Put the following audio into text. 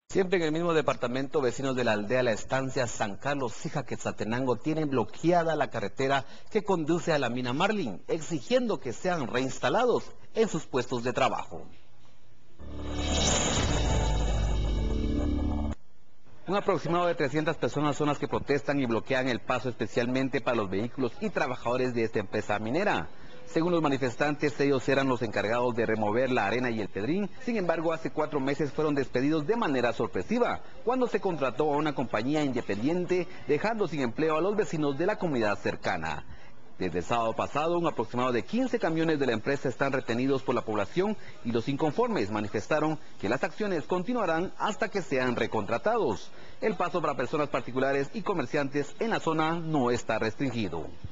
Siempre en el mismo departamento, vecinos de la aldea La Estancia San Carlos Sijaquetzatenango tienen bloqueada la carretera que conduce a la mina Marlin, exigiendo que sean reinstalados en sus puestos de trabajo. Un aproximado de 300 personas son las que protestan y bloquean el paso especialmente para los vehículos y trabajadores de esta empresa minera. Según los manifestantes, ellos eran los encargados de remover la arena y el pedrín. Sin embargo, hace 4 meses fueron despedidos de manera sorpresiva, cuando se contrató a una compañía independiente, dejando sin empleo a los vecinos de la comunidad cercana. Desde el sábado pasado, un aproximado de 15 camiones de la empresa están retenidos por la población y los inconformes manifestaron que las acciones continuarán hasta que sean recontratados. El paso para personas particulares y comerciantes en la zona no está restringido.